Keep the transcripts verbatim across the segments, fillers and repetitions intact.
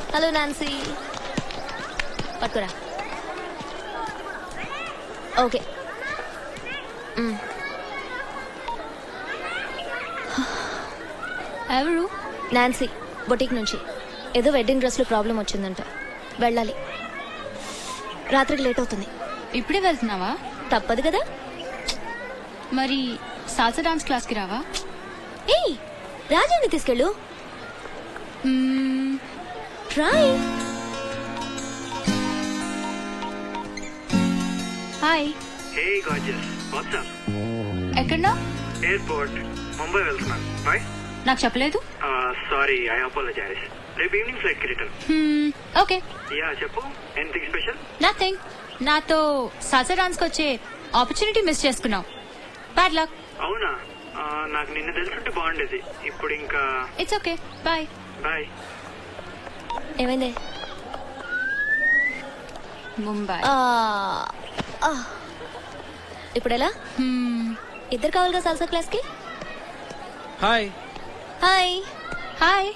Hello Nancy, పట్టుకురా. Okay. ఎవరు? Nancy, boutique నుంచి. ఏదో వెడ్డింగ్ డ్రెస్ లో ప్రాబ్లం వచ్చిందంట, వెళ్ళాలి. రాత్రికి లేట్ అవుతుంది. ఇప్పుడే వెళ్తున్నావా? తప్పదు కదా. మరి సాల్సా డాన్స్ క్లాస్ కి రావా? ఏయ్, రాజాని తీసుకెళ్ళు. Try. Hi. Hey gorgeous, what's up? ఎక్కడా? ఎయిర్పోర్ట్, ముంబై వెళ్తున్నాను. బాయ్. నాకు చెప్పలేదు. Sorry, I apologise. రేపు ఈవినింగ్ ఫ్లైట్ కి రిటర్న్. ఓకే. యా, చెప్పు. Anything special? నథింగ్. నాతో సాల్సా డాన్స్ కి వచ్చే ఆపర్చునిటీ మిస్ చేసుకున్నావు. Bad luck. అవునా? నాకు నిన్న తెలుసుంటే బాగుండేది. ఇప్పుడు ఇంకా ఇట్స్ ఓకే. బాయ్. బాయ్. ఏమైంది? ముంబై. ఇప్పుడు ఎలా? ఇద్దరు కావాలిగా సాల్సా క్లాస్ కి. హాయ్. హాయ్. హాయ్.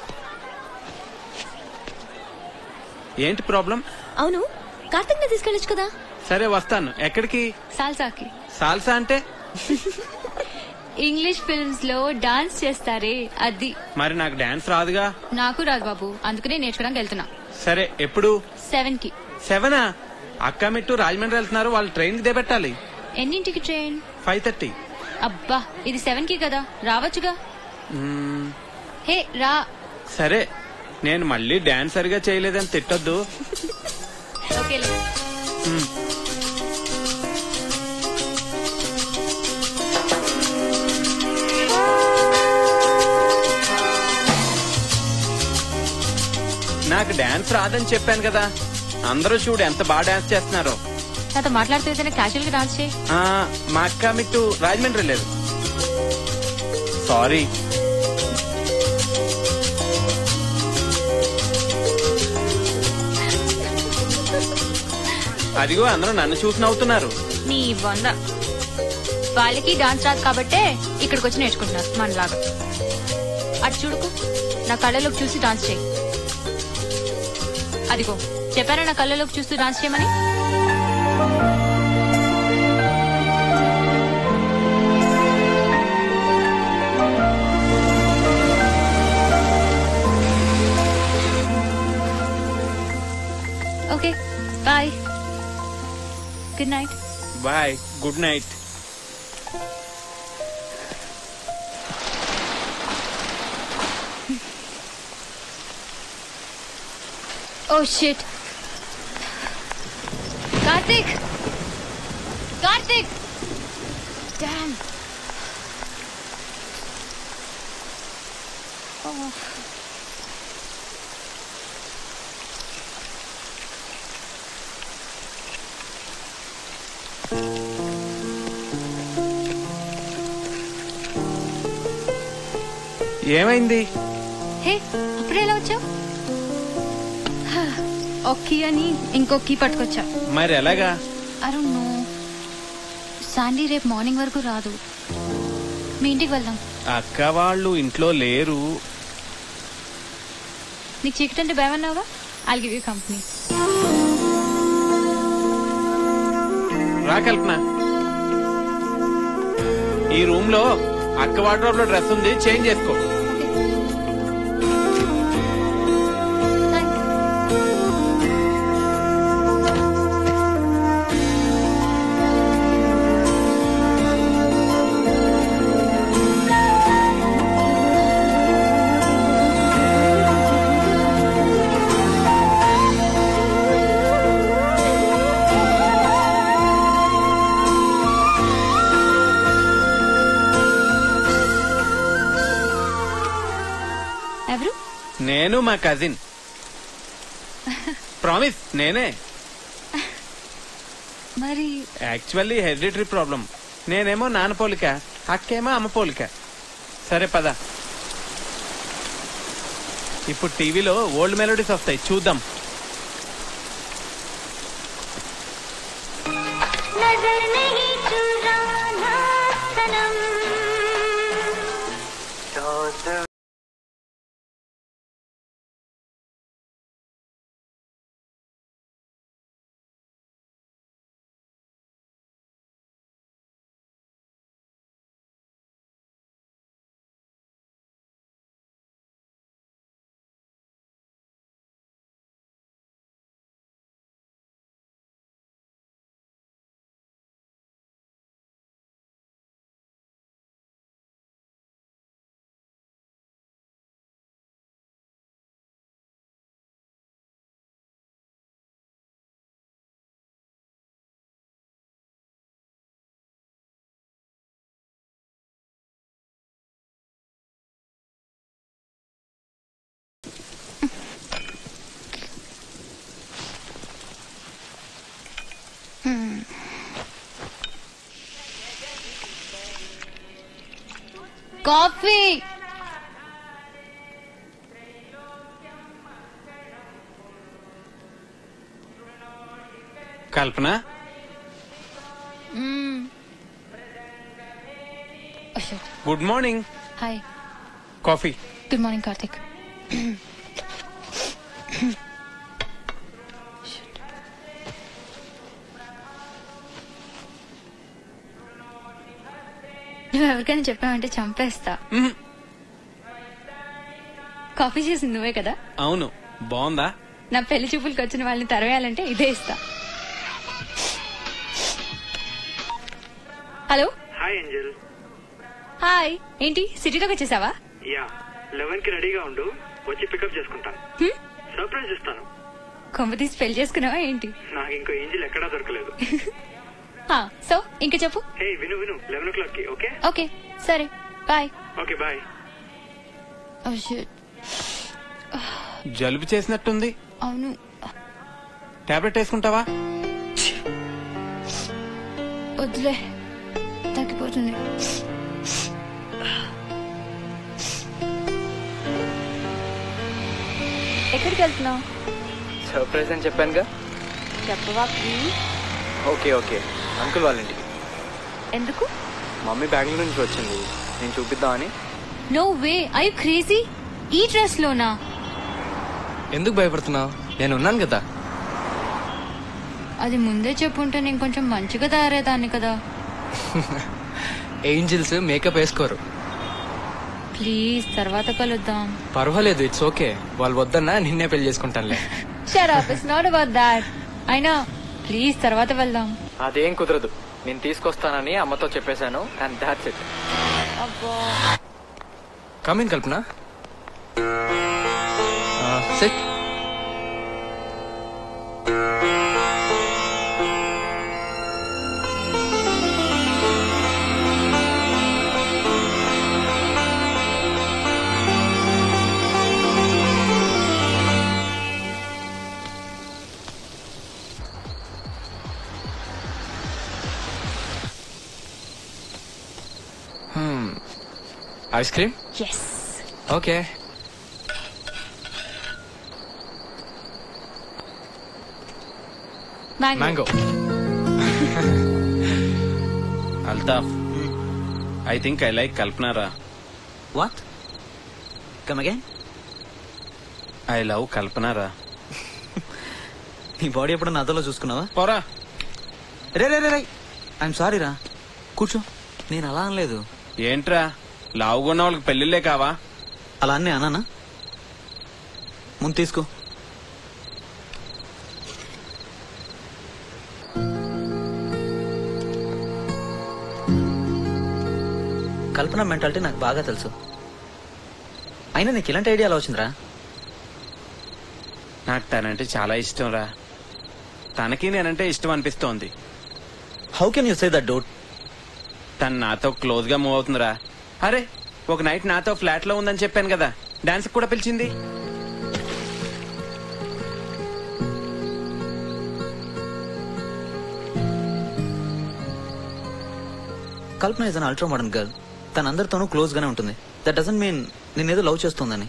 ఏంటి ప్రాబ్లం? అవును, కార్తిక్ ని తీసుకెళ్ళొచ్చు కదా. సరే వస్తాను. ఎక్కడికి? సాల్సాకి. సాల్సా అంటే? ఇంగ్లీష్ ఫిల్మ్స్ లో డాన్స్ చేస్తారే అది. మరి నాకు డాన్స్ రాదుగా. నాకు రాదు బాబు, అందుకనే నేర్చుకోవడానికి వెళ్తున్నా. సరే, ఎప్పుడు? సెవెన్ కి. సెవెనా? అక్క మిట్టు రాజమండ్రి వెళ్తున్నారు, వాళ్ళు ట్రైన్ కి దేబెట్టాలి. ఎన్నింటికి ట్రైన్? Five thirty. అబ్బా, ఇది సెవెన్ కి కదా, రావచ్చుగా. హే రా. సరే, నేను మళ్ళీ డాన్స్ సరిగా చేయలేదని తిట్టొద్దు. ఓకేలే. నాకు డాన్స్ రాదని చెప్పాను కదా. అందరూ చూడు ఎంత బాగా డాన్స్ చేస్తున్నారో. నాతో మాట్లాడుతూ క్యాజువల్ గా డాన్స్ చేయి. మా అక్క మిట్టు రాజమండ్రి లేదు. సారీ. అదిగో అందరూ నన్ను చూసి నవ్వుతున్నారు. నీ వంద. వాళ్ళకి డాన్స్ రాదు కాబట్టే ఇక్కడికి వచ్చి నేర్చుకుంటున్నారు మనలాగా. అటు చూడుకు, నా కళ్ళలోకి చూసి డాన్స్ చేయి. అదిగో చెప్పారా నా కళ్ళలోకి చూస్తూ డాన్స్ చేయమని. Okay, bye. Good night. Bye. Good night. Oh shit. Karthik, Karthik. Damn. ఏమైంది? హే, అప్పుడే ఎలా వచ్చావు? ఒక్కీ అని ఇంకో కీ పట్టుకొచ్చా. మరి ఎలాగా? I don't know. శాండీ రేపు మార్నింగ్ వరకు రాదు. మీ ఇంటికి వెళ్దాం. అక్క వాళ్ళు ఇంట్లో లేరు. నీకు చీకటి అంటే భయం అన్నావుగా, I will give you company. రా కల్పన, ఈ రూమ్ లో అక్క వార్డ్రోబ్ లో డ్రెస్ ఉంది, చేంజ్ చేసుకో. ఎవరు? నేను మా కజిన్. ప్రామిస్ నేనే. మరి యాక్చువల్లీ హెరిడిటరీ ప్రాబ్లం. నేనేమో నాన్న పోలిక, అక్కేమో అమ్మ పోలిక. సరే పద. ఇప్పుడు టీవీలో ఓల్డ్ మెలోడీస్ వస్తాయి, చూద్దాం. Coffee. Kalpana good morning. Hi. Coffee. Good morning Karthik. నువ్వు ఎవరికైనా చెప్పావంటే చంపేస్తా. కాఫీ చేసింది నువ్వే కదా? అవును. బాగుందా? నా పెళ్లి చూపులకు వచ్చిన వాళ్ళని తరవేయాలంటే ఇదే ఇస్తా. హలో. Hi angel. హాయ్. ఏంటి సిటీలోకి వచ్చేసావా? యా, లెవెన్ కి రెడీగా ఉండు, వచ్చి పికప్ చేసుకుంటాను. సర్ప్రైజ్ ఇస్తాను. కొంప తీసి పెళ్లి చేసుకున్నావా ఏంటి? నాకు ఇంకో ఏంజిల్ ఎక్కడా దొరకలేదు. సో ఇంకా చెప్పు. హే విను విను, లెవెన్ ఓ క్లాక్ కి. ఓకే ఓకే సరే బాయ్. Okay bye. జలుబు చేసినట్టుంది. అవును. టాబ్లెట్ వేసుకుంటావా? వద్దులే, తగ్గిపోతుంది. ఎక్కడికి వెళ్తున్నావు? సర్ప్రైజ్ అని చెప్పానుగా. చెప్పవా ప్లీజ్? ఓకే ఓకే, అంకుల్ వాళ్ళ ఇంటికి. ఎందుకు? మమ్మీ బెంగళూరు నుంచి వచ్చింది, నేను చూపిద్దామని. No way, I you crazy? ఈ డ్రెస్ లోనా? ఎందుకు భయపడుతున్నావు? నేను ఉన్నాను కదా. అది ముందే చెప్పుంటే నేను కొంచెం మంచిగా తయారయ్యేదాన్ని కదా. ఏంజిల్స్ మేకప్ వేసుకోరు. ప్లీజ్ తర్వాత కలుద్దాం. పర్వాలేదు, ఇట్స్ ఓకే. వాళ్ళు వద్దన్నా నిన్నే పెళ్లి చేసుకుంటానులే. Shut up, it's not about that. అయినా ప్లీజ్ తర్వాత వెళ్దాం. అదేం కుదరదు, నేను తీసుకొస్తానని అమ్మతో చెప్పేశాను. And that's it. అబ్బా. Come in Kalpana. Sit. Ice cream? Yes. Okay. Mango. Altaf, I think I like కల్పనారా. What? Come again. I love కల్పనారా. నీ బాడీ ఎప్పుడు నా అదలో చూసుకున్నావా? పోరా. రే రే రే రే ఐఎమ్ సారీ రా, కూర్చో. నేను అలా అనలేదు. ఏంట్రా, లావుగున్న వాళ్ళకి పెళ్లిళ్ళే కావా? అలా అన్నీ అన్నానా? ముందు తీసుకో. కల్పన మెంటాలిటీ నాకు బాగా తెలుసు. అయినా నీకు ఇలాంటి ఐడియా ఎలా వచ్చిందిరా? నాకు తనంటే చాలా ఇష్టం రా. తనకి నేనంటే ఇష్టం అనిపిస్తోంది. How can you say that dude? తను నాతో క్లోజ్ గా మూవ్ అవుతుందిరా. అరే, ఒక నైట్ నాతో ఫ్లాట్ లో ఉందని చెప్పాను కదా, డాన్స్ కూడా పిలిచింది. Kalpana is an ultra modern girl. తన అందరితోనూ క్లోజ్ గానే ఉంటుంది. దట్ డజంట్ మీన్ నేనేదో లవ్ చేస్తుందని.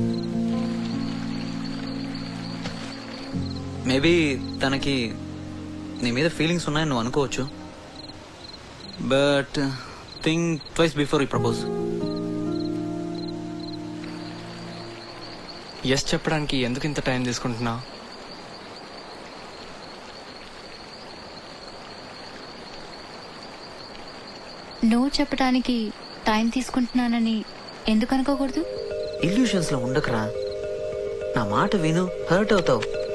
మేబీ తనకి నీ మీద ఫీలింగ్స్ ఉన్నాయని నువ్వు అనుకోవచ్చు. But think twice before you propose. Yes చెప్పడానికి ఎందుకు ఇంత టైం తీసుకుంటున్నావు? నువ్వు చెప్పడానికి టైం తీసుకుంటున్నానని ఎందుకు అనుకోకూడదు? ఇల్యూషన్స్ లో ఉండకరా. నా మాట విను, హర్ట్ అవుతావు.